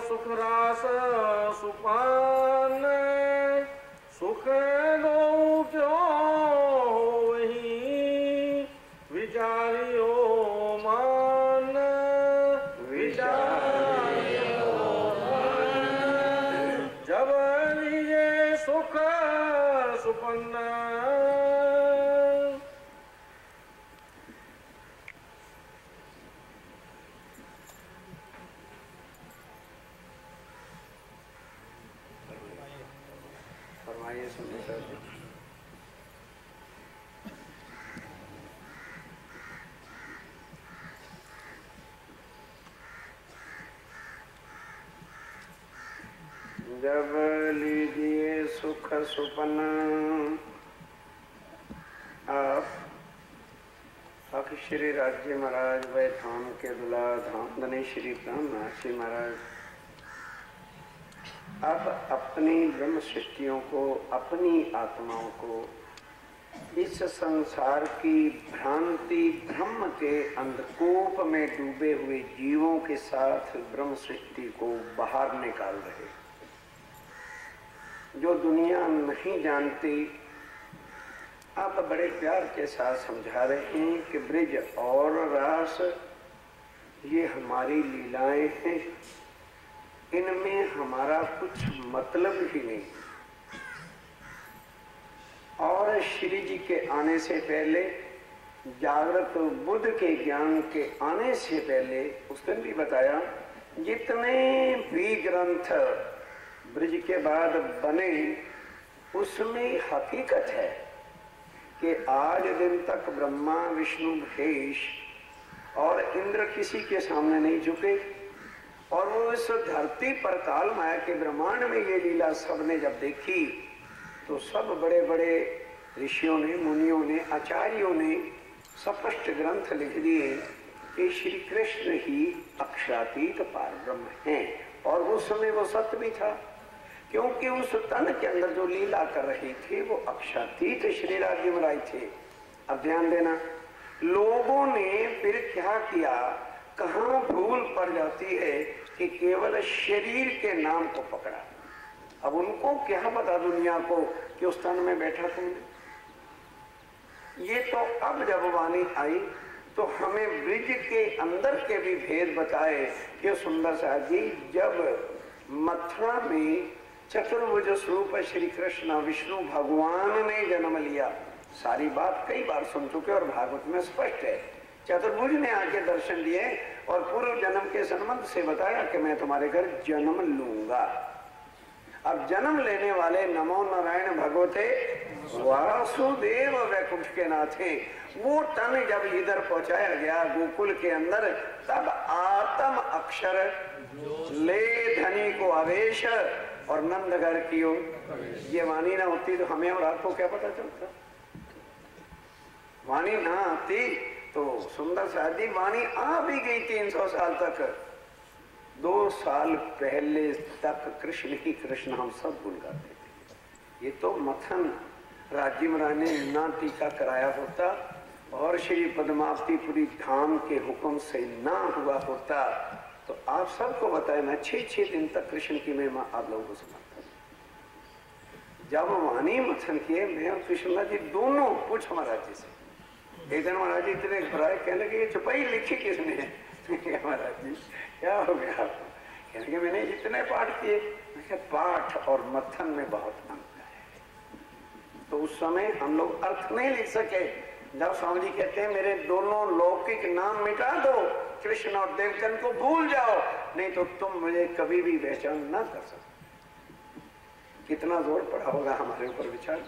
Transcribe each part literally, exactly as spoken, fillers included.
सुख रास सुपान सुख गो क्यों होही विचारियो मान विचारियो मान जब ये सुख सुपन्न जब लीजिए सुख सुपन। आप अख श्री राज्य महाराज वह धाम के दुला धाम धनी श्री ब्रह्मनाथी महाराज, आप अपनी ब्रह्म सृष्टियों को, अपनी आत्माओं को इस संसार की भ्रांति भ्रम के अंधकूप में डूबे हुए जीवों के साथ ब्रह्म सृष्टि को बाहर निकाल रहे। जो दुनिया नहीं जानती, आप बड़े प्यार के साथ समझा रहे हैं कि ब्रिज और रास ये हमारी लीलाएं हैं, इनमें हमारा कुछ मतलब ही नहीं। और श्री जी के आने से पहले, जागृत बुद्ध के ज्ञान के आने से पहले, उस दिन भी बताया, जितने भी ग्रंथ ब्रिज के बाद बने उसमें हकीकत है कि आज दिन तक ब्रह्मा विष्णु महेश और इंद्र किसी के सामने नहीं झुके। और वो इस धरती पर काल माया के ब्रह्मांड में ये लीला सबने जब देखी तो सब बड़े बड़े ऋषियों ने, मुनियों ने, आचार्यों ने स्पष्ट ग्रंथ लिख दिए कि श्री कृष्ण ही अक्षरातीत पारब्रह्म हैं। और उस समय वो सत्य भी था, क्योंकि उस तन के अंदर जो लीला कर रही थी वो अक्षरातीत श्री राज्य में आई थे। अब ध्यान देना, लोगों ने फिर क्या किया, कहाँ भूल पड़ जाती है कि केवल शरीर के नाम को पकड़ा। अब उनको क्या पता दुनिया को कि उस तन में बैठा तुमने। ये तो अब जब वाणी आई तो हमें ब्रिज के अंदर के भी भेद बताए कि सुंदर साहब जी, जब मथुरा में चतुर्भुज स्वरूप श्री कृष्ण विष्णु भगवान ने जन्म लिया, सारी बात कई बार सुन चुके और भागवत में स्पष्ट है। चतुर्भुज ने आके दर्शन दिए और पूर्व जन्म के संबंध से बताया कि मैं तुम्हारे घर जन्म लूंगा। अब जन्म लेने वाले नमो नारायण भगवते वासुदेव वैकुंठ के नाथे, वो तन जब इधर पहुंचाया गया गोकुल के अंदर, तब आत्म अक्षर ले धनी को आवेश और नंद घर की ओर। ये वाणी ना होती तो हमें और आपको क्या पता चलता। वाणी ना आती तो सुंदर शादी वाणी आ भी गई तीन सौ साल तक। दो साल पहले तक कृष्ण ही कृष्ण हम सब गुण गाते थे। ये तो मथन राज्य महाराज ने ना टीका कराया होता और श्री पद्मावतीपुरी धाम के हुक्म से ना हुआ होता तो आप सबको बताया, मैं छह छह दिन तक कृष्ण की महिमा आप लोगों को सुनाता। जब वाणी मथन किए, मैं और कृष्णा जी दोनों पूछ महाराज जी से। एक दिन महाराज जी इतने घबराए, कहने लगे ये चुपाई लिखी किसने है? महाराज जी क्या हो गया आपको? कहने लगे मैंने इतने पाठ किए। पाठ और मथन में बहुत अंतर है। तो उस समय हम लोग अर्थ नहीं लिख सके। जब स्वामी जी कहते हैं मेरे दोनों लौकिक नाम मिटा दो, कृष्ण और देवचंद को भूल जाओ, नहीं तो तुम मुझे कभी भी पहचान ना कर सकते। कितना जोर पड़ा होगा हमारे ऊपर विचार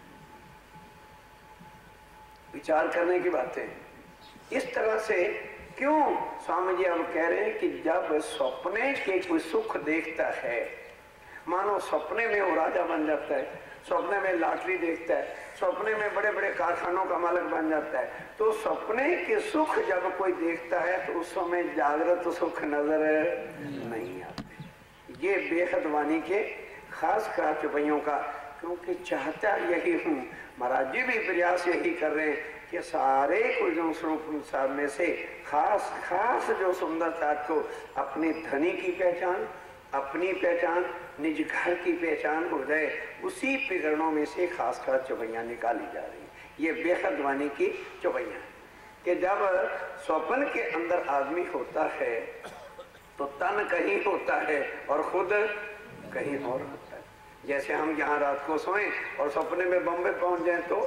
विचार करने की बातें। इस तरह से क्यों स्वामी जी हम कह रहे हैं कि जब सपने के कोई सुख देखता है, मानो सपने में वो राजा बन जाता है, सपने में लॉटरी देखता है, सपने में बड़े बड़े कारखानों का मालिक बन जाता है, तो सपने के सुख जब कोई देखता है तो उस समय जागृत सुख नजर नहीं आते। ये बेहद वाणी के खास खास चुपैयों का, क्योंकि चाहता यही हूँ, महाराज जी भी प्रयास यही कर रहे हैं कि सारे कुछ स्वरूप में से खास खास जो सुंदरता को अपने धनी की पहचान अपनी पहचान, निज घर की पहचान हो जाए, उसी प्रकरणों में से खास खास चौपैया निकाली जा रही है। ये बेहद वाणी की चौपैया है कि जब स्वप्न के अंदर आदमी होता है तो तन कहीं होता है और खुद कहीं और होता है। जैसे हम यहाँ रात को सोएं और सपने में बम्बे पहुंच जाएं, तो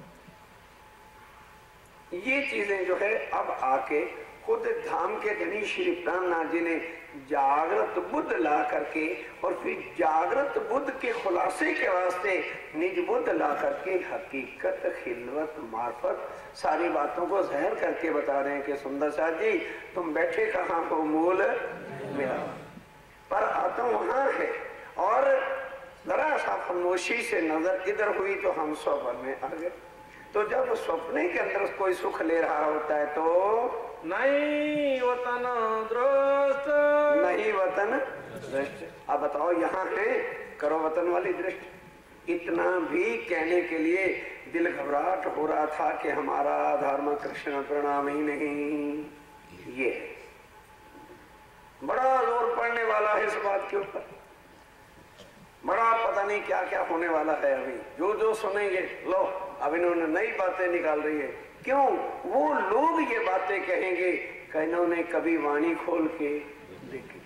ये चीजें जो है अब आके खुद धाम के धनी श्री प्राणनाथ जी ने जागृत बुद्ध ला करके और फिर जागृत बुद्ध के खुलासे के वास्ते निज बुद्ध ला करके हकीकत खिलवत मार्फत सारी बातों को जहर करके बता रहे हैं कि सुंदर साथ जी तुम बैठे कहाँ हो मूल मेरा, पर आत्मा वहां है। और जरा सा खामोशी से नजर इधर हुई तो हम स्वप्न में आ गए। तो जब स्वप्न के अंदर कोई सुख ले रहा होता है तो नहीं वतन दृष्ट, नहीं वतन दृष्ट। अब बताओ यहाँ है, करो वतन वाली दृष्टि। इतना भी कहने के लिए दिल घबराहट हो रहा था कि हमारा धर्म कृष्ण प्रणाम ही नहीं। ये बड़ा जोर पड़ने वाला है इस बात के ऊपर, बड़ा पता नहीं क्या क्या होने वाला है। अभी जो जो सुनेंगे, लो अब इन्होंने नई बातें निकाल रही है। क्यों? वो लोग ये बातें कहेंगे कि इन्होंने कभी वाणी खोल के देखी।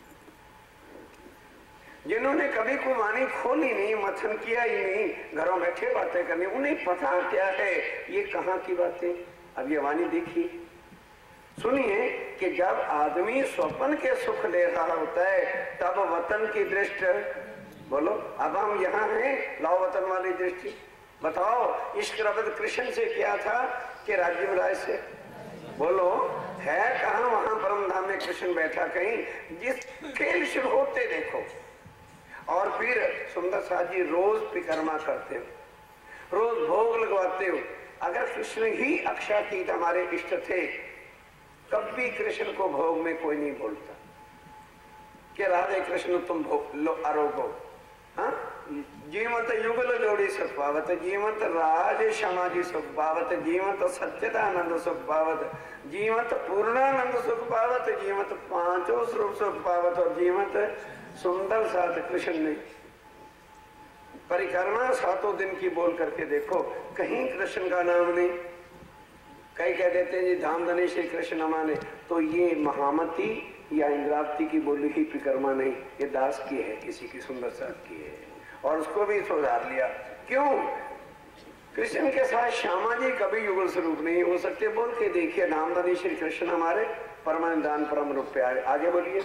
जिन्होंने कभी कोई वाणी खोली नहीं, मथन किया ही नहीं, घरों बैठे बातें करनी, उन्हें पता क्या है ये कहाँ की बातें। अब ये वाणी देखी, सुनिए कि जब आदमी स्वप्न के सुख ले रहा होता है तब वतन की दृष्टि, बोलो अब हम यहाँ हैं, लाओ वतन वाली दृष्टि। बताओ इश्क रबत कृष्ण से किया था कि राज्य राय से? बोलो है कहाँ? वहां परम धाम में कृष्ण बैठा कहीं, जिस खेल शुरू होते देखो। और फिर सुंदर साथ जी रोज परिक्रमा करते हो, रोज भोग लगवाते हो। अगर कृष्ण ही अक्षातीत हमारे इष्ट थे, कभी कृष्ण को भोग में कोई नहीं बोलता कि राधे कृष्ण तुम भोग लो आरोगो। हाँ, जीवंत युगल जोड़ी सुख पावत, जीवंत राज समाधि सुख पावत, जीवंत सच्चिदानंद सुख पावत, जीवंत पूर्णानंद सुख पावत, जीवंत पांचों स्वरूप सुख पावत, और जीवंत सुंदर साथ कृष्ण ने परिक्रमा सातों दिन की बोल करके देखो, कहीं कृष्ण का नाम नहीं। कई कह देते हैं जी धाम धनी श्री कृष्ण माने, तो ये महामती या इंद्रावती की बोली ही परिक्रमा नहीं, ये दास की है, किसी की सुंदर साथ की है। और उसको भी सुधार लिया। क्यों? कृष्ण के साथ श्यामा जी कभी युगल स्वरूप नहीं हो सकते। बोल के देखिए, नाम धनी श्री कृष्ण हमारे परमानंदान परम रूप पे आए। आगे बोलिए,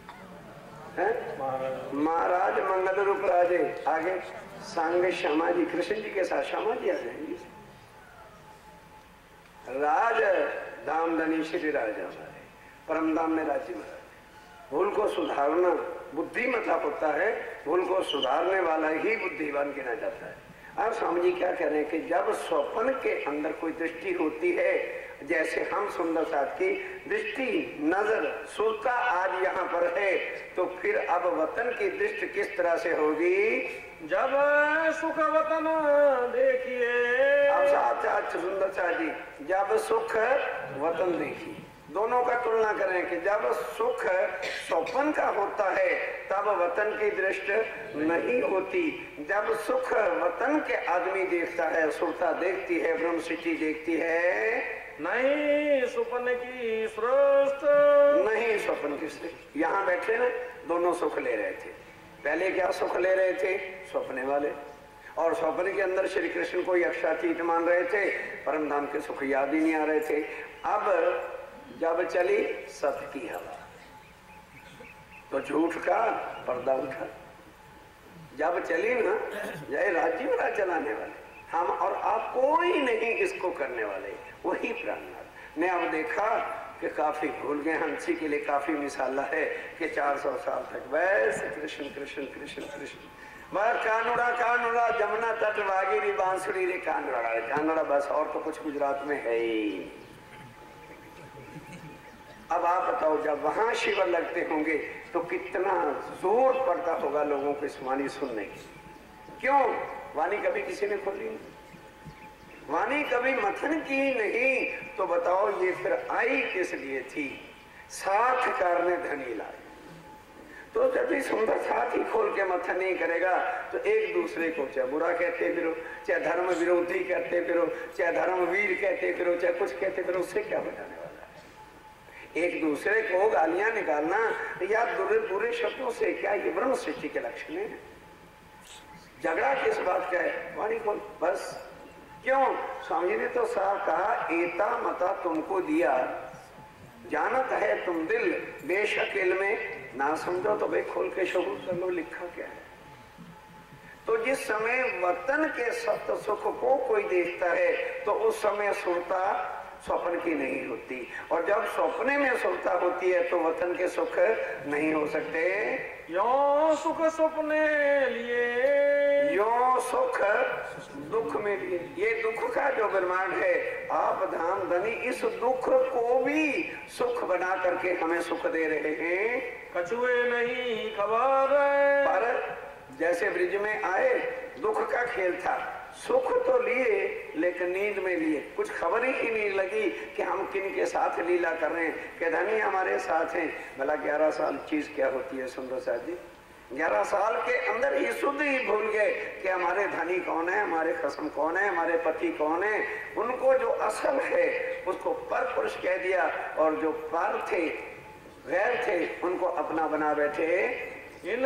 महाराज मंगल रूप राजे। आगे सांग श्यामा जी, कृष्ण जी के साथ श्यामा जी आ जाएंगे। राज धाम धनी श्री राजा हमारे परम धाम में राज्य महाराज। भूल को सुधारना बुद्धिमता होता है, भूल को सुधारने वाला ही बुद्धिमान गिना जाता है। अब स्वामी जी क्या कह रहे हैं कि जब स्वप्न के अंदर कोई दृष्टि होती है, जैसे हम सुंदर साथ की दृष्टि नजर सुलता आज यहाँ पर है, तो फिर अब वतन की दृष्टि किस तरह से होगी? जब सुख वतन देखिए। अब साथ साथ सुंदर साथ जी, जब सुख वतन देखिए, दोनों का तुलना करें कि जब सुख स्वप्न का होता है तब वतन की दृष्टि नहीं होती। जब सुख वतन के आदमी देखता है, सुरता देखती है, ब्रह्म सिद्धि देखती है, नहीं स्वप्न की सृष्टि, नहीं स्वप्न की सृष्टि। यहाँ बैठे ना, दोनों सुख ले रहे थे। पहले क्या सुख ले रहे थे? स्वप्ने वाले। और स्वप्न के अंदर श्री कृष्ण को अक्षातीत मान रहे थे, परम धाम के सुख याद ही नहीं आ रहे थे। अब जब चली सत्य की हवा तो झूठ का पर्दा उठा। जब चली ना, जय राज्य महाराज चलाने वाले, हम और आप कोई नहीं इसको करने वाले, वही प्राणनाथ ने। अब देखा कि काफी भूल गए, हंसी के लिए काफी मिसाला है कि चार सौ साल तक बस कृष्ण कृष्ण कृष्ण कृष्ण। वह कानूड़ा कानूड़ा जमुना तट वागीरी बांसुरी रे कानूड़ा कानूड़ा, बस और तो कुछ गुजरात में है ही। अब आप बताओ, जब वहां शिविर लगते होंगे तो कितना जोर पड़ता होगा लोगों को इस वाणी सुनने की। क्यों? वाणी कभी किसी ने खोली नहीं, वाणी कभी मथन की नहीं, तो बताओ ये फिर आई किस लिए थी? साथ करने धनी लाए। तो तो जब सुंदर साथ ही खोल के मत्थन नहीं करेगा तो एक दूसरे को चाहे बुरा कहते फिरो, चाहे धर्म विरोधी कहते फिरो, चाहे धर्मवीर कहते फिरो, चाहे कुछ कहते फिरो, उससे क्या बचाने वाला है? एक दूसरे को गालियां निकालना या बुरे बुरे शब्दों से क्या ये ब्रह्म सृष्टि के लक्षण है? झगड़ा किस बात का है? वाणी खोल बस। क्यों? स्वामी जी ने तो साफ कहा, एता मता तुमको दिया, जानत है तुम दिल, बेशक इल्म में ना समझो तो भाई खोल के शबूत कर लो, लिखा क्या है। तो जिस समय वतन के सत्य सुख को कोई देखता है तो उस समय सुरता स्वप्न की नहीं होती, और जब स्वप्ने में सुरता होती है तो वतन के सुख नहीं हो सकते। यो सुख स्वप्ने लिए, यो सुख दुख में लिए। ये दुख का जो ब्रह्मांड है, आप धाम धनी इस दुख को भी सुख बना करके हमें सुख दे रहे हैं। कछुए नहीं खबर, पर जैसे ब्रिज में आए, दुख का खेल था, सुख तो लिए लेकिन नींद में लिए, कुछ खबर ही नहीं लगी कि हम किन के साथ लीला कर रहे हैं, कि धनी हमारे साथ हैं। भला ग्यारह साल चीज क्या होती है सुंदर साथ जी? ग्यारह साल के अंदर ही शुद्ध ही भूल गए कि हमारे धनी कौन है, हमारे खसम कौन है, हमारे पति कौन है। उनको जो असल है उसको पर पुरुष कह दिया, और जो पर थे, गैर थे, उनको अपना बना बैठे। इन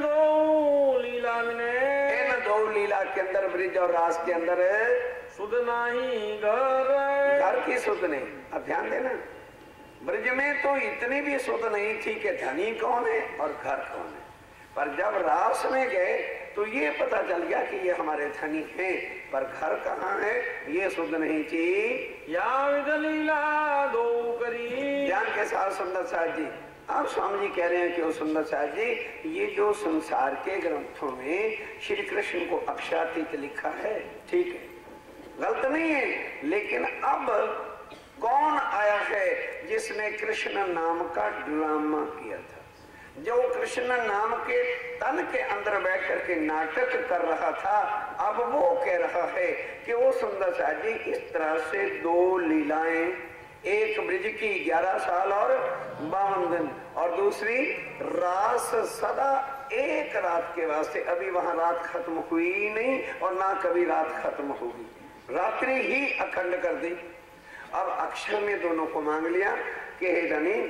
दो लीला में, इन दो लीला के अंदर, ब्रिज और रास के अंदर सुध नहीं घर, घर की सुध नहीं। अब ध्यान देना, ब्रिज में तो इतनी भी सुध नहीं थी कि धनी कौन है और घर कौन है, पर जब रास में गए तो ये पता चल गया कि ये हमारे धनी हैं, पर घर कहाँ है ये सुध नहीं थी। या विध लीला दो करी, ध्यान के साथ सुंदर साथ जी, आप स्वामी जी कह रहे हैं कि वो सुंदर साथ जी, ये जो संसार के ग्रंथों में श्री कृष्ण को अक्षरातीत लिखा है, ठीक है, गलत नहीं है, लेकिन अब कौन आया है जिसने कृष्ण नाम का ड्रामा किया था? जो कृष्ण नाम के तन के अंदर बैठ करके नाटक कर रहा था, अब वो कह रहा है कि वो सुंदर साथ जी इस तरह से दो लीलाएं, एक ब्रिज की ग्यारह साल और बावन दिन, और दूसरी रास सदा एक रात के वास्ते। अभी वहां रात खत्म हुई नहीं और ना कभी रात खत्म होगी, रात्रि ही अखंड कर दी। अब अक्षर में दोनों को मांग लिया कि हे धनी,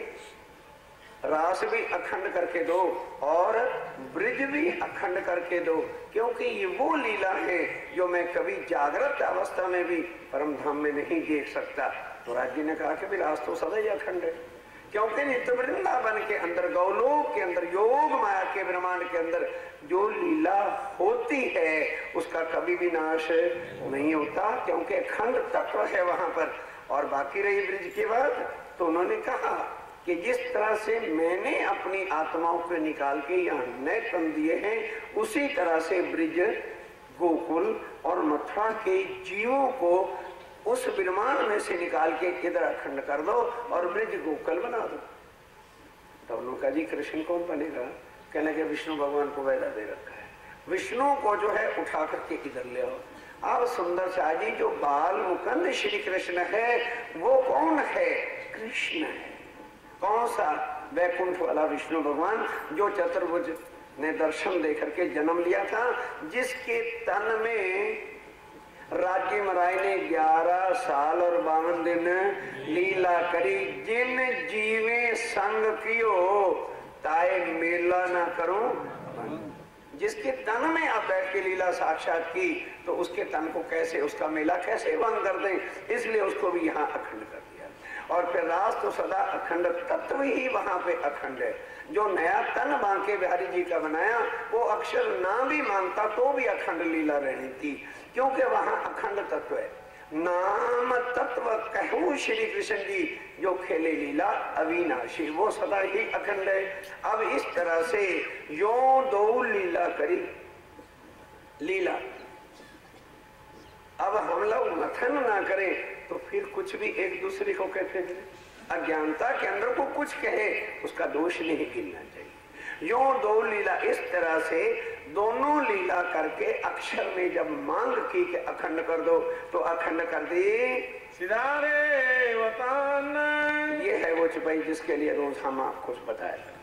रास भी अखंड करके दो और ब्रिज भी अखंड करके दो, क्योंकि ये वो लीला है जो मैं कभी जागृत अवस्था में भी परम धाम में नहीं देख सकता। तो राज जी ने कहा कि विलास तो सदा ही अखंड है, क्योंकि नित्य वृंदावन के अंदर, गौलोक के अंदर, योग माया के ब्रह्मांड के अंदर जो लीला होती है उसका कभी भी नाश नहीं होता, क्योंकि अखंड तत्व है वहां पर। और बाकी रही ब्रिज की बात, तो उन्होंने कहा कि जिस तरह से मैंने अपनी आत्माओं को निकाल के यहाँ नए तन दिए हैं, उसी तरह से ब्रिज, गोकुल और मथुरा के जीवों को उस ब्रह्मांड में से निकाल के इधर अखंड कर दो और ब्रिज गोकुल बना दो। तो उन्होंने कहा जी कृष्ण कौन बनेगा? कहने के विष्णु भगवान को वैदा दे रखा है, विष्णु को जो है उठा करके इधर ले आओ। अब सुंदर शाह जी, जो बाल मुकुंद श्री कृष्ण है वो कौन है? कृष्ण है। कौन सा? वैकुंठ वाला विष्णु भगवान, जो चतुर्भुज ने दर्शन देकर के जन्म लिया था, जिसके तन में राज्य महाराज ने ग्यारह साल और बावन दिन लीला करी। जिन जीवे संग कियो ताए मेला ना करो। जिसके तन में आप बैठ के लीला साक्षात की, तो उसके तन को कैसे, उसका मेला कैसे भंग कर दें? इसलिए उसको भी यहाँ अखंड कर दिया। और फिर रास तो सदा अखंड तत्व ही वहां पे अखंड है। जो नया तन बांके बिहारी जी का बनाया, वो अक्षर ना भी मांगता तो भी अखंड लीला रहनी थी, क्योंकि वहां अखंड तत्व है। नाम तत्व कहूं श्री कृष्ण जी, जो खेले लीला अविनाशी, वो सदा ही अखंड है। अब इस तरह से यो दो लीला करी लीला। अब हम लोग मथन ना करें तो फिर कुछ भी एक दूसरे को कहते हैं। अज्ञानता के अंदर को कुछ कहे उसका दोष नहीं गिनना चाहिए। यो दो लीला, इस तरह से दोनों लीला करके अक्षर में जब मांग की कि अखंड कर दो, तो अखंड कर दी। सिधारे वतन, ये है वो चुपाई जिसके लिए रोज हम आपको बताया करते थे।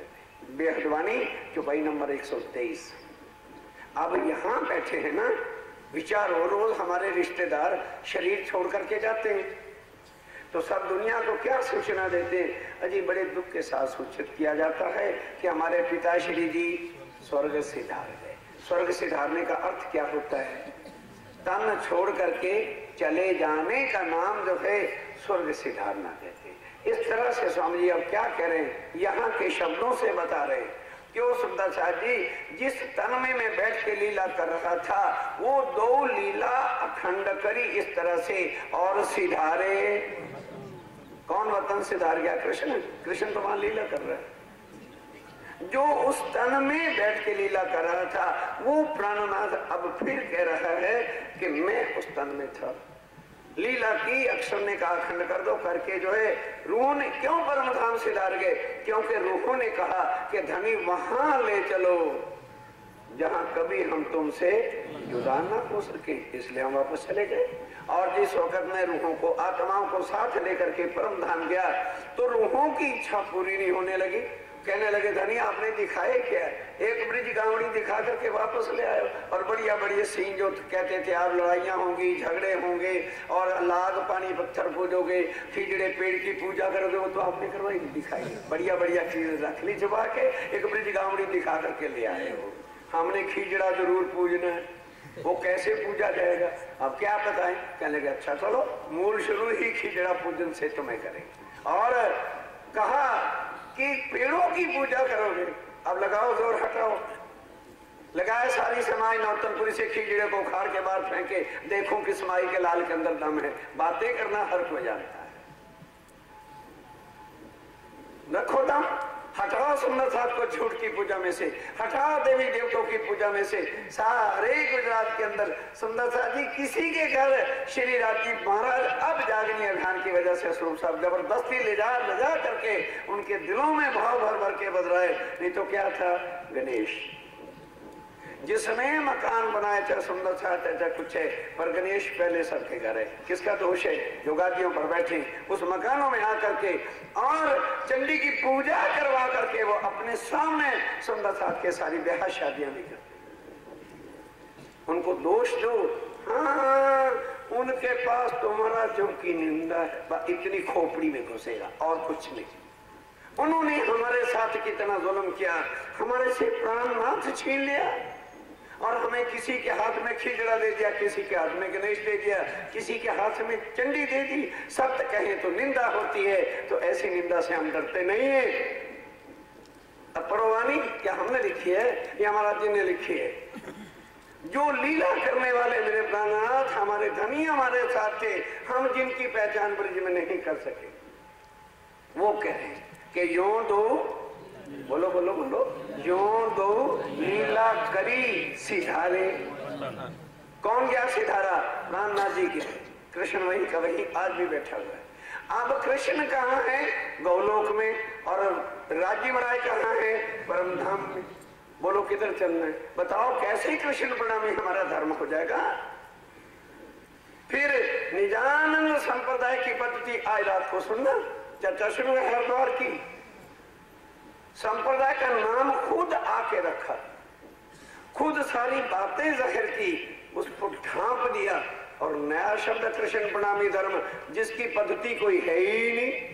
बेहदवानी चौपाई नंबर एक सौ तेईस। अब यहाँ बैठे हैं ना, विचारो रोज हमारे रिश्तेदार शरीर छोड़ करके जाते हैं, तो सब दुनिया को क्या सूचना देते हैं? अजी बड़े दुख के साथ सूचित किया जाता है कि हमारे पिताश्री जी स्वर्ग सिधार गए। स्वर्ग सिधारने का अर्थ क्या होता है? तन छोड़ करके चले जाने का नाम जो है स्वर्ग सिधारना कहते हैं। इस तरह से स्वामी जी अब क्या कह रहे हैं, यहाँ के शब्दों से बता रहे हैं। क्यों सुंदरसार जी, जिस तन में मैं बैठ के लीला कर रहा था वो दो लीला अखंड करी इस तरह से और सिधारे। कौन वतन सिधार गया? कृष्ण। कृष्ण तो वहां लीला कर रहा है। जो उस तन में बैठ के लीला कर रहा था वो प्राणनाथ अब फिर कह रहा है कि मैं उस तन में था, लीला की। अक्षर ने कहा खंड कर दो, करके जो है रूहों ने क्यों परम धाम सिधार गए? क्योंकि रूहों ने कहा कि धनी वहां ले चलो जहां कभी हम तुमसे जुदा ना हो सके, इसलिए हम वापस चले गए। और जिस वक्त में रूहों को, आत्माओं को साथ लेकर के परम धाम गया तो रूहों की इच्छा पूरी नहीं होने लगी। कहने लगे धनी आपने दिखाए क्या? एक ब्रिज गावड़ी दिखा करके वापस ले आए और बढ़िया बढ़िया सीन जो कहते थे आप लड़ाइयाँ होंगी, झगड़े होंगे और लाग पानी पत्थर पूजोगे, खिजड़े पेड़ की पूजा करोगे, वो तो आपने करवाई दिखाई। बढ़िया बढ़िया चीज रख ली छुपा के, एक ब्रिज गावड़ी दिखा करके ले आए हो। हमने खिजड़ा जरूर पूजना है, वो कैसे पूजा जाएगा? अब क्या बताएं? कहने लगे अच्छा चलो मूल शुरू ही खिजड़ा पूजन से तुम्हें करेंगे। और कहा कि पेड़ों की पूजा करोगे। अब लगाओ जोर, हटाओ। लगाए सारी समाई नौतनपुरी से खिजड़े को उखाड़ के बाहर फेंके, देखो कि समाई के लाल के अंदर दम है। बातें करना हर कोई जानता है। रखो दम, हटाओ सुंदर साथ को झूठ की पूजा में से, हटाओ देवी देवताओं की पूजा में से। सारे गुजरात के अंदर सुंदर साथ जी किसी के घर श्री राजीव महाराज अब जागनी अभियान की वजह से स्वरूप साहब जबरदस्ती ले जा ले जा करके उनके दिलों में भाव भर भर के बदलाए। नहीं तो क्या था? गणेश जिसने मकान बनाया चाहे सुंदर साथ चाहे कुछ है, पर गणेश पहले सबके घर है। किसका दोष है? जो गादियों पर बैठे उस मकानों में आकर के और चंडी की पूजा करवा करके वो अपने सामने सुंदर साथ के सारी ब्याह शादियां भी करते। उनको दोष दो, हाँ उनके पास तुम्हारा जो की निंदा है इतनी खोपड़ी में घुसेगा और कुछ नहीं। उन्होंने हमारे साथ कितना जुल्म किया, हमारे से प्राणनाथ छीन लिया और हमें किसी के हाथ में खिजड़ा दे दिया, किसी के हाथ में गणेश दे दिया, किसी के हाथ में चंडी दे दी। सत्य कहें तो निंदा होती है, तो ऐसी निंदा से हम डरते नहीं है। अब पड़ोवानी क्या हमने लिखी है या महाराज जी ने लिखी है? जो लीला करने वाले मेरे प्राणनाथ हमारे धनी हमारे साथ थे, हम जिनकी पहचान ब्रज में नहीं कर सके, वो कहें कि यो दो, बोलो बोलो बोलो, यो दो लीला करी सिधारे। कौन गया सिधारा? प्राणनाथ जी के। कृष्ण वही का वही आज भी बैठा हुआ है। अब कृष्ण कहाँ है? गौलोक में। और राज्य मराय कहाँ है? परम धाम में। बोलो किधर चलना है? बताओ कैसे कृष्ण प्रणामी हमारा धर्म हो जाएगा? फिर निजानंद संप्रदाय की पद्धति आज रात को सुनना, चर्चा शुरू है हरिद्वार की। संप्रदाय का नाम खुद आके रखा, खुद सारी बातें जाहिर की, उसको ढांप दिया और नया शब्द कृष्ण प्रणामी धर्म, जिसकी पद्धति कोई है ही नहीं।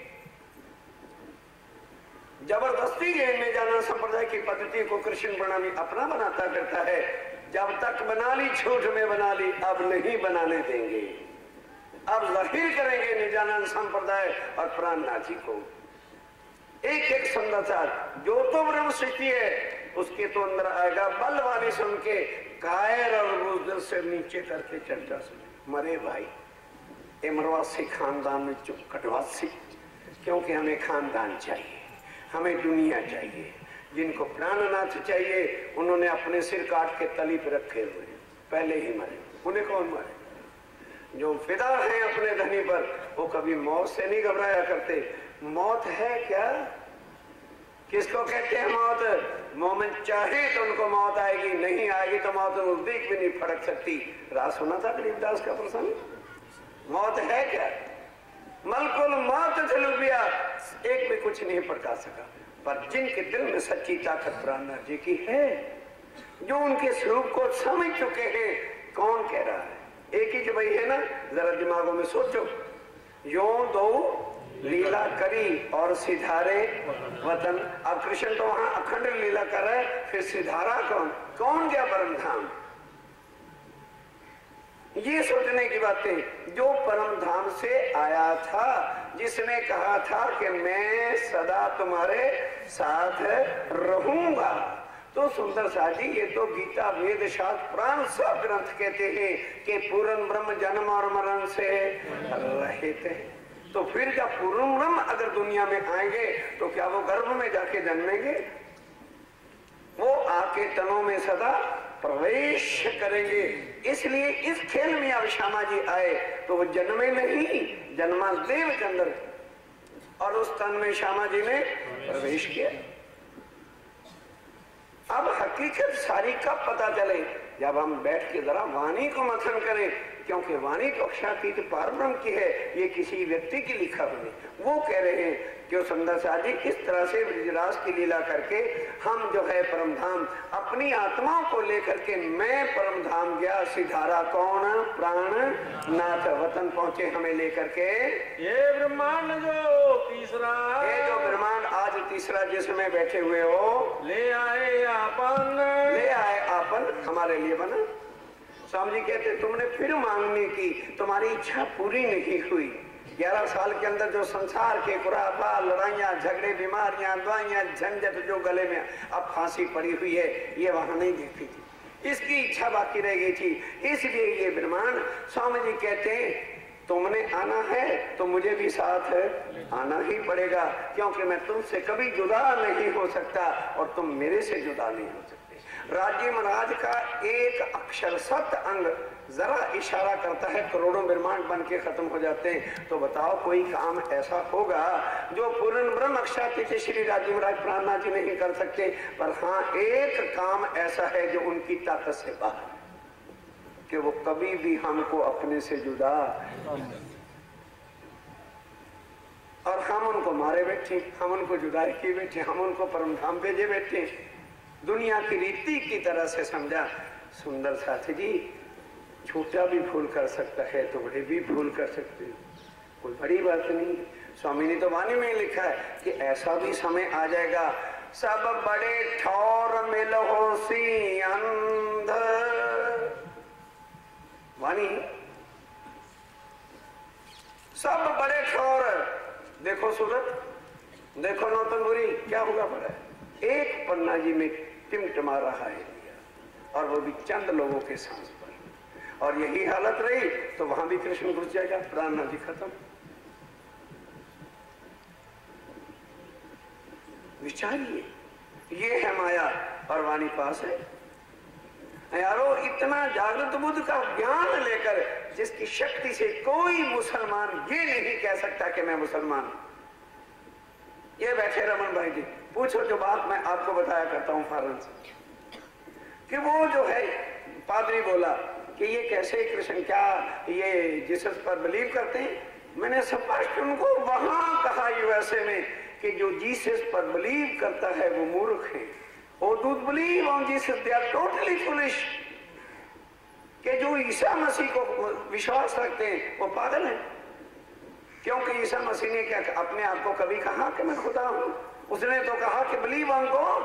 जबरदस्ती में जाना संप्रदाय की पद्धति को कृष्ण प्रणामी अपना बनाता करता है। जब तक बना ली झूठ में बना ली, अब नहीं बनाने देंगे। अब जाहिर करेंगे निजानंद संप्रदाय और प्राणनाथ जी को। एक एक संदाचार जो तो ब्रह्म सृष्टि है उसके तो अंदर आएगा। बल वाली सुन के कायर और बुजदिल से नीचे करके चर्चा सुने। मरे भाई ये मरवासी खानदान में चुप कटवासी, क्योंकि हमें खानदान चाहिए, हमें दुनिया चाहिए। जिनको प्राणनाथ चाहिए उन्होंने अपने सिर काट के तली पे रखे हुए, पहले ही मरे। उन्हें कौन मारे? जो फिदा है अपने धनी पर, वो कभी मौत से नहीं घबराया करते। मौत है क्या? किसको कहते हैं मौत? मोमिन चाहे तो उनको मौत आएगी, नहीं आएगी तो मौत नजदीक भी नहीं फड़क सकती। रात सुना था गरीबदास का प्रसंग? मौत है क्या? मलकुल मौत झलुबिया, एक भी कुछ नहीं पड़का सका। पर जिनके दिल में सच्ची ताकत प्राणनाथ जी की है, जो उनके स्वरूप को समझ चुके हैं, कौन कह रहा है? एक ही जो भाई है ना, जरा दिमागों में सोचो। यो दो लीला करी और सिधारे वतन। अब कृष्ण तो वहां अखंड लीला कर रहा है, फिर सिधारा कौन? कौन गया परम धाम? ये सोचने की बातें। जो परम धाम से आया था, जिसने कहा था कि मैं सदा तुम्हारे साथ रहूंगा, तो सुंदर साजी ये तो गीता वेद शास्त्र पुराण सब ग्रंथ कहते हैं कि पूर्ण ब्रह्म जन्म और मरण से रहित है। तो फिर जब पूर्ण ब्रह्म अगर दुनिया में आएंगे तो क्या वो गर्भ में जाके जन्मेंगे? वो आके तनों में सदा प्रवेश करेंगे। इसलिए इस खेल में अब श्यामा जी आए तो वो जन्मे नहीं, जन्मादेव के अंदर, और उस तन में श्यामा जी ने प्रवेश किया। अब हकीकत सारी कब पता चले? जब हम बैठ के जरा वाणी को मंथन करें, क्योंकि वाणी तो अक्षातीत पारब्रह्म की है, ये किसी व्यक्ति की लिखा हुई। वो कह रहे हैं कि सुंदर साजी इस तरह से ब्रजराज की लीला करके हम जो है परम धाम अपनी आत्माओं को लेकर के मैं परम धाम गया। सिधारा कौन? प्राण नाथ वतन पहुंचे हमें लेकर के। ये ब्रह्मांड जो तीसरा, ये जो ब्रह्मांड आज तीसरा जिसमें बैठे हुए हो, ले आए आपन, ले आए आपन हमारे लिए बना। स्वामी जी कहते तुमने फिर मांगने की, तुम्हारी इच्छा पूरी नहीं हुई। ग्यारह साल के अंदर जो संसार के कुरापा, लड़ाइयाँ, झगड़े, बीमारियां, दवाइयां, झंझट जो गले में अब फांसी पड़ी हुई है, ये वहां नहीं देखी थी। इसकी इच्छा बाकी रह गई थी। इसलिए ये ब्रह्मांड, स्वामी जी कहते हैं तुमने आना है तो मुझे भी साथ आना ही पड़ेगा, क्योंकि मैं तुमसे कभी जुदा नहीं हो सकता और तुम मेरे से जुदा नहीं हो सकते। राज्य महाराज का एक अक्षर सत अंग जरा इशारा करता है, करोड़ों ब्रह्मांड बन के खत्म हो जाते हैं। तो बताओ कोई काम ऐसा होगा जो पूर्ण ब्रह्म अक्षातीत श्री राज्य महाराज प्राणनाथ जी नहीं कर सकते? पर हाँ, एक काम ऐसा है जो उनकी ताकत से बाहर, कि वो कभी भी हमको अपने से जुदा, और हम उनको मारे बैठे, हम उनको जुदा किए बैठे, हम उनको परम धाम भेजे बैठे। दुनिया की रीति की तरह से समझा। सुंदर साथी जी, छोटा भी भूल कर सकता है तो बड़े भी भूल कर सकते हैं, कोई बड़ी बात नहीं। स्वामी ने तो वाणी में लिखा है कि ऐसा भी समय आ जाएगा, सब बड़े ठौर मिल होसी अंध। वाणी, सब बड़े ठौर, देखो सूरत, देखो नौतनपुरी, क्या होगा पड़ा है? एक पन्ना जी में टिमटिमा रहा है, और वो भी चंद लोगों के सांस पर। और यही हालत रही तो वहां भी कृष्ण घुस जाएगा, प्राणनाथ जी खत्म। विचारिए, ये है माया और वाणी पास है। यारो, इतना जागृत बुद्ध का ज्ञान लेकर जिसकी शक्ति से कोई मुसलमान ये नहीं कह सकता कि मैं मुसलमान हूं। ये बैठे रमन भाई जी, पूछो जो बात मैं आपको बताया करता हूँ फॉरन से, कि वो जो है पादरी बोला कि ये कैसे कृष्ण, क्या ये जीसस पर बिलीव करते हैं? मैंने स्पष्ट उनको वहां कहा यूएसए में कि जो जीसस पर बिलीव करता है वो मूर्ख है। वो do believe on Jesus, they are totally foolish. कि जो ईसा मसीह को विश्वास रखते हैं वो पागल है, क्योंकि ईसा मसीह ने क्या अपने आप को कभी कहा कि मैं खुदा हूं? उसने तो कहा कि बिलीव ऑन गॉड,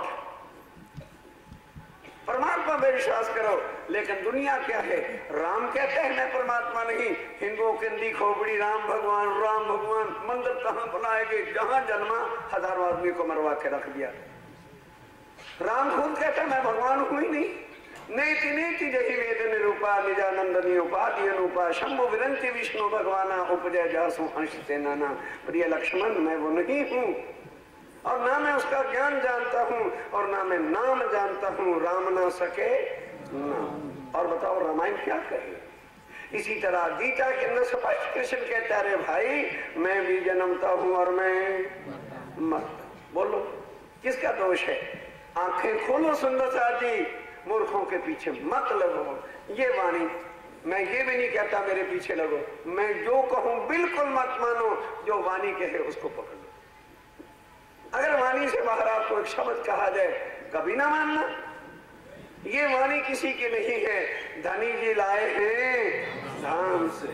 परमात्मा पे विश्वास करो। लेकिन दुनिया क्या है? राम कहते हैं मैं परमात्मा नहीं, हिंदुओं के दी खोपड़ी राम भगवान, राम भगवान, मंदिर कहां बनाए गए? जहां जन्मा हजारों आदमी को मरवा के रख दिया। राम खुद कहता है मैं भगवान हूं ही नहीं। नेति नेति जही वेद निरूपा, निजानंदनी उपाधि अनुपा, शंभु विरंति विष्णु भगवाना, उपजय जासु अंश से नाना। प्रिय लक्ष्मण, मैं वो नहीं हूं, और ना मैं उसका ज्ञान जानता हूं और ना मैं नाम जानता हूं। राम ना सके नाम। और बताओ रामायण क्या कहे? इसी तरह गीता के अंदर स्पष्ट कृष्ण कहता है, भाई मैं भी जन्मता हूं और मैं मरता। बोलो किसका दोष है? आंखें खोलो सुंदर साथ जी, मूर्खों के पीछे मत लगो। ये वाणी, मैं ये भी नहीं कहता मेरे पीछे लगो, मैं जो कहूं बिल्कुल मत मानो, जो वाणी कहे उसको पकड़ो। अगर वाणी से बाहर आपको एक शब्द कहा जाए कभी ना मानना, ये वाणी किसी की नहीं है, धनी जी लाए हैं धाम से।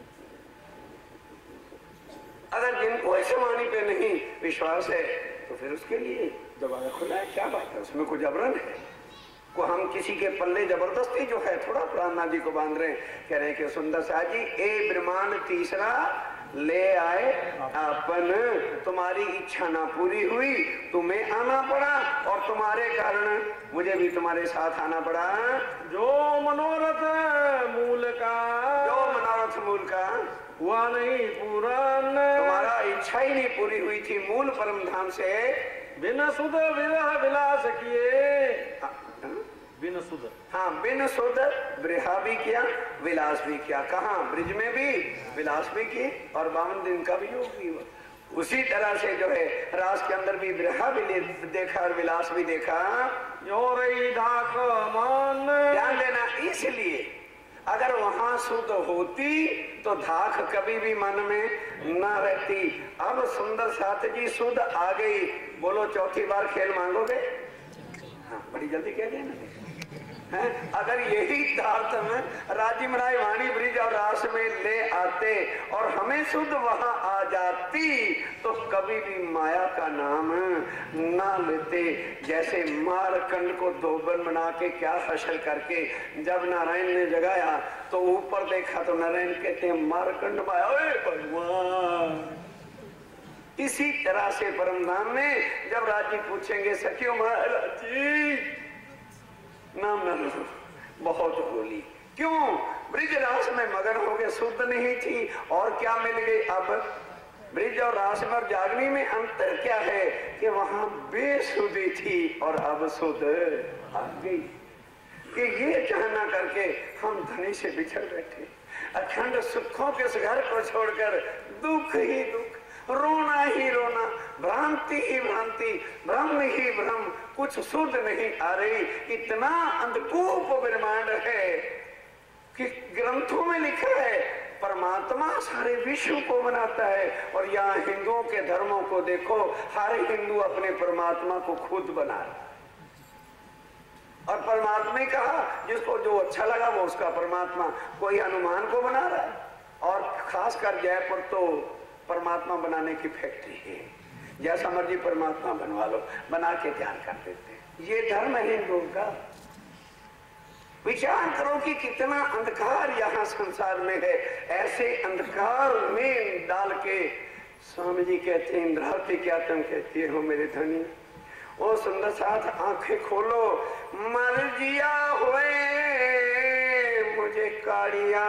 अगर जिनको इस वाणी पे नहीं विश्वास है तो फिर उसके लिए दरवाजा खुला है, क्या बात है, उसमें कोई जबरन है? को हम किसी के पल्ले जबरदस्ती जो है थोड़ा प्राणनाथ जी को बांध रहे हैं, कह रहे हैं कि सुंदर सा जी ए ब्रह्मांड तीसरा ले आए अपन, तुम्हारी इच्छा ना पूरी हुई, तुम्हें आना पड़ा और तुम्हारे कारण मुझे भी तुम्हारे साथ आना पड़ा। जो मनोरथ मूल का, जो मनोरथ मूल का हुआ नहीं पूरा, तुम्हारा इच्छा ही नहीं पूरी हुई थी मूल परम धाम से, बिन सुध विरह विलास किए, बिन सुध, हाँ बिन सुध ब्रिहा भी किया, विलास भी किया। कहाँ? ब्रिज में भी विलास भी की और बावन दिन का भी योग भी हुआ। उसी तरह से जो है रास के अंदर भी ब्रिहा भी देखा और विलास भी देखा। यो रही धाक मान, ध्यान देना, इसलिए अगर वहां शुद्ध होती तो धाक कभी भी मन में न रहती। अब सुंदर साथ जी शुद्ध आ गई, बोलो चौथी बार खेल मांगोगे? हाँ, बड़ी जल्दी कह देना है। अगर यही अर्थ में राजी मराई वाणी ब्रिज और रास में ले आते और हमें शुद्ध वहां आ जाती तो कभी भी माया का नाम ना लेते। जैसे मारकंड को धोबन बना के क्या हशर करके जब नारायण ने जगाया तो ऊपर देखा तो नारायण कहते हैं मारकंड माया भगवान। इसी तरह से परमधाम में जब राजी पूछेंगे सखियों महाराज जी नाम न लो, बहुत होली क्यों? ब्रिज रास में मगन हो गए, शुद्ध नहीं थी और क्या मिल गई? अब ब्रिज और रास में और जागनी में अंतर क्या है कि वहां बेसुधी थी और अब शुद्ध आ गई। कि ये चाहना करके हम धनी से बिछड़ बैठे, अखंड सुखों के इस घर को छोड़कर दुख ही दुख, रोना ही रोना, भ्रांति ही भ्रांति, भ्रम ही भ्रम, कुछ शुद्ध नहीं आ रही। इतना अंधकूप ब्रह्मांड है कि ग्रंथों में लिखा है परमात्मा सारे विश्व को बनाता है और यहाँ हिंदुओं के धर्मों को देखो, हर हिंदू अपने परमात्मा को खुद बना रहा और परमात्मा ही कहा जिसको जो अच्छा लगा वो उसका परमात्मा। कोई हनुमान को बना रहा है और खासकर जयपुर तो परमात्मा बनाने की फैक्ट्री है, जैसा मर्जी परमात्मा बनवा लो, बना के ध्यान कर देते हैं। ये धर्म है हिंदुओं का। विचार करो कि कितना अंधकार यहाँ संसार में है। ऐसे अंधकार में डाल के स्वामी जी कहते हैं इंद्रावती क्या तुम कहती हो मेरे धनी, ओ सुंदर साथ आंखें खोलो, मर जिया हुए मुझे काड़िया।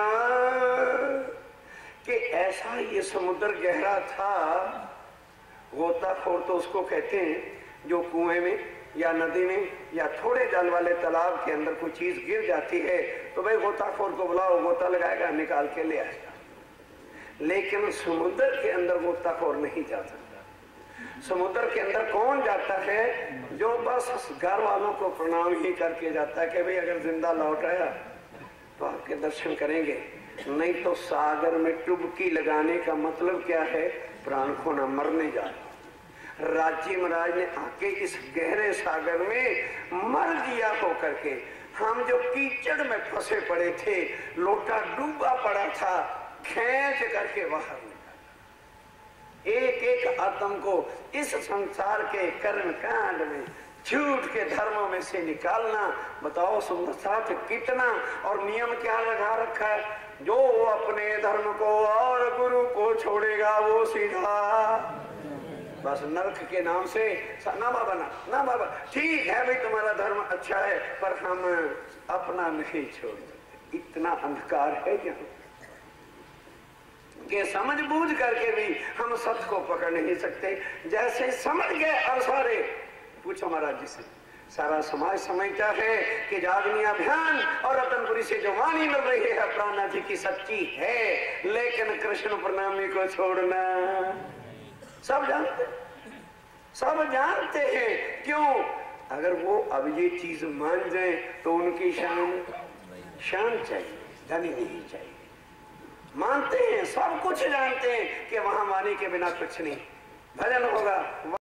कि ऐसा ये समुद्र गहरा था, गोताखोर तो उसको कहते हैं जो कुएं में या नदी में या थोड़े जल वाले तालाब के अंदर कोई चीज गिर जाती है तो भाई गोताखोर को बुलाओ, गोता लगाएगा, निकाल के ले आएगा। लेकिन समुद्र के अंदर गोताखोर नहीं जा सकता। समुद्र के अंदर कौन जाता है? जो बस घर वालों को प्रणाम ही करके जाता है कि भाई अगर जिंदा लौट आया तो आपके दर्शन करेंगे, नहीं तो सागर में डुबकी लगाने का मतलब क्या है? प्राण खोना, मरने जा रहा। राजी महाराज ने आके इस गहरे सागर में मर जिया होकर के, हम जो कीचड़ में फंसे पड़े थे, लोटा डूबा पड़ा था, खींच करके बाहर निकाला। एक एक आत्म को इस संसार के कर्म कांड में, झूठ के धर्मों में से निकालना, बताओ सुंदर साथ कितना। और नियम क्या लगा रखा है? जो अपने धर्म को और गुरु को छोड़ेगा वो सीधा बस नरक के नाम से ना बाबा ना ना बाबा, ठीक है भाई तुम्हारा धर्म अच्छा है पर हम अपना नहीं छोड़ सकते। इतना अंधकार है यहाँ कि समझ बूझ करके भी हम सत्य को पकड़ नहीं सकते। जैसे समझ गए और सारे, पूछो महाराज जी से, सारा समाज समझता है कि जागनी अभियान और रतनपुरी से जो वाणी मिल रही है प्राणनाथ जी की सच्ची है, लेकिन कृष्ण प्रणामी को छोड़ना सब जानते सब जानते हैं। क्यों? अगर वो अब ये चीज मान जाए तो उनकी शान शान चाहिए, धनी नहीं चाहिए। मानते हैं, सब कुछ जानते हैं कि वहां वाणी के बिना कुछ नहीं, भजन होगा।